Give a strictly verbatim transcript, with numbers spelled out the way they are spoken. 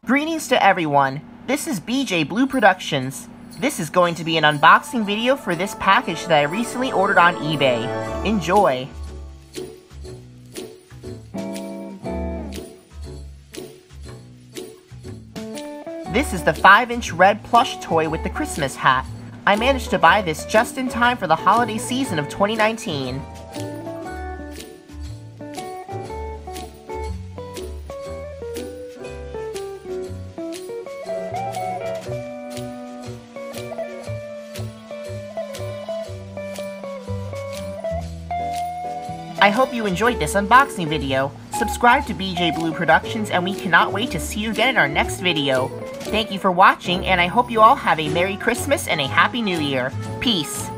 Greetings to everyone, this is B J Blue Productions. This is going to be an unboxing video for this package that I recently ordered on eBay. Enjoy! This is the five inch red plush toy with the Christmas hat. I managed to buy this just in time for the holiday season of twenty nineteen. I hope you enjoyed this unboxing video. Subscribe to B J Blue Productions and we cannot wait to see you again in our next video. Thank you for watching and I hope you all have a Merry Christmas and a Happy New Year. Peace!